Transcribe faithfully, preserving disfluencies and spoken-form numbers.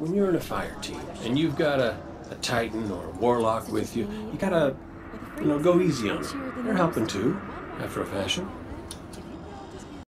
when you're in a fire team and you've got a, a Titan or a Warlock with you, you gotta, you know, go easy on them. They're helping too, after a fashion.